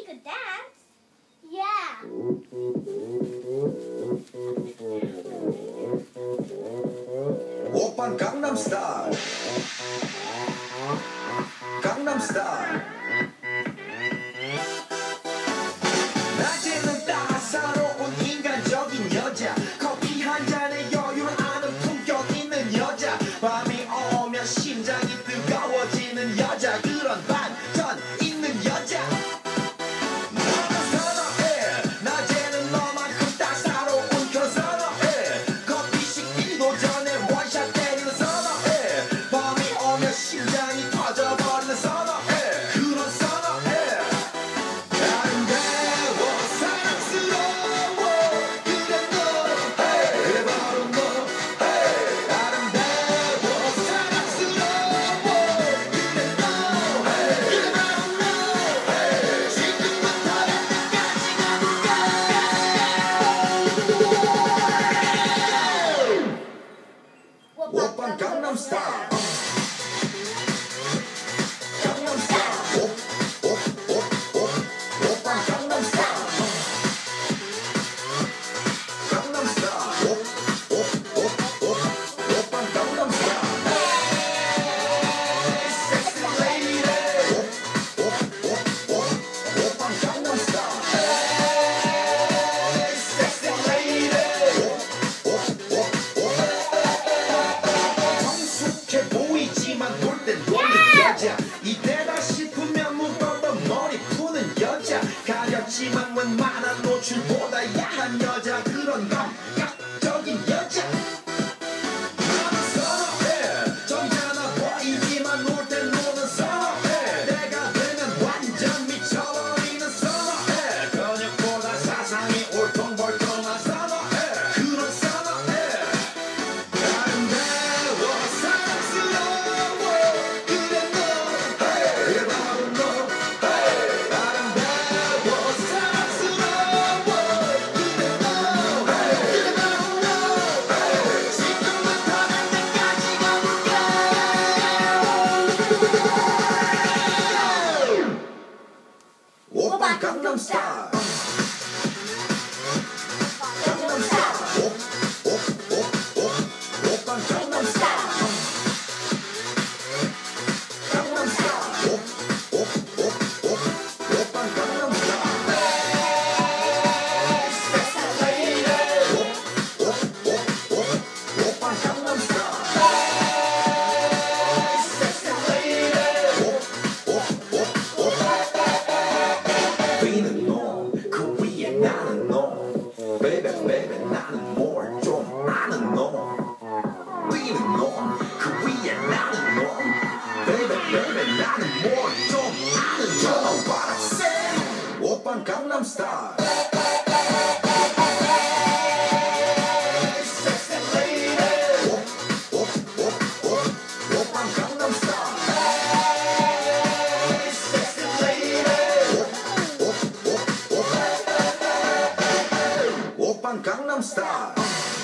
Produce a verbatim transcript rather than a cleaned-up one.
she could dance. Yeah. 오빤 강남스타일 강남스타일 낮에는 따사로운 인간적인 여자 커피 한 잔에 여유를 아는 품격 있는 여자 밤이 오면 심장이 뜨거워지는 여자 그런 반전 있는 여자 너는 선호해 낮에는 너만큼 따사로운 그런 선호해 커피 식기도 전에 원샷 때리는 선호해 밤이 오면 심장이 터져버리는 선호해 그런 선호해 아름다워 사랑스러워 그래 너 그래 바로 너 아름다워 사랑스러워 그래 너 그래 바로 너 지금부터 나까지 가볼까 오빤 강남스타일 강남스타일 오오오오 오빤 강남스타일 강남스타일 오오오오 오빤 강남스타일 섹시 레이디 오오오오 오빤 강남스타일 섹시 레이디 오오오오 성숙해 보이지만 놀 땐 노는 여자 이때다 싶으면 묶었던 머리 푸는 여자 가렸지만 웬만한 노출보다 야한 여자 그런 감각적인 여자 나는 선호해 점잖아 보이지만 놀 땐 노는 선호해 내가 되면 완전 미쳐버리는 선호해 근육보다 사상이 울퉁불퉁한 선호해 그런 선호해 아름다워 사랑스러워 그래 너 그래 바로 너 아름다워 사랑스러워 그래 너 그래 바로 너 지금부터 난 데까지 가볼까 오빤 강남스타일 강남스타일 오오오오 오빤 강남스타일 강남스타일 오오오오 오빤 강남스타일 섹시 레이디 오오오오 오빤 강남스타일 섹시 레이디 오오오오 비는 놈그 위에 나는 놈 Baby baby 나는 뭘 좀 아는 놈 뛰는 놈그 위에 나는 놈 Baby baby 나는 뭘 좀 아는 놈 What I say 오빤 강남스타일 섹시 레이디 오오오오 오빤 강남스타일 섹시 레이디 오오오오 오빤 강남스타일